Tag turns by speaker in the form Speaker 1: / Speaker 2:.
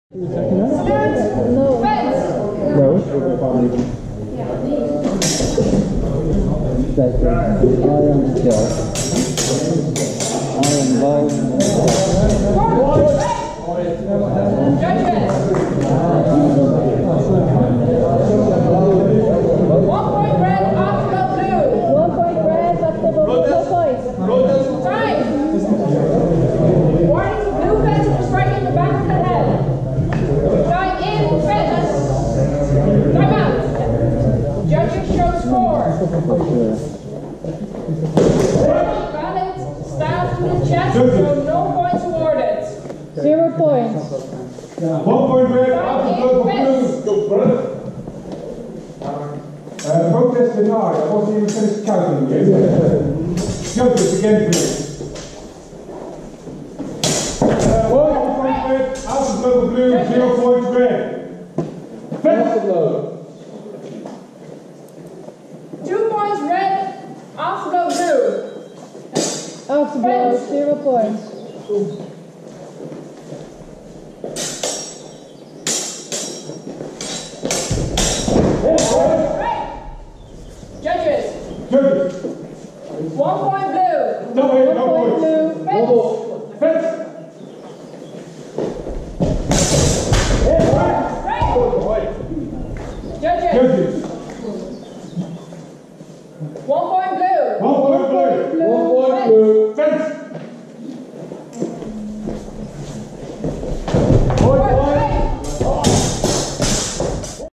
Speaker 1: No.
Speaker 2: Staff to the chest, so no points awarded.
Speaker 1: 0 points.
Speaker 3: 1 point red, after blue. Protest denied. I wasn't even finished counting yet. Judges again, please. 1 point red, after blue, 0 points red. Fence blow.
Speaker 2: 2 points red, afterglow blue.
Speaker 1: Afterglow, 0 points.
Speaker 2: Judges. 1 point blue.
Speaker 3: No, wait,
Speaker 1: 1 point blue.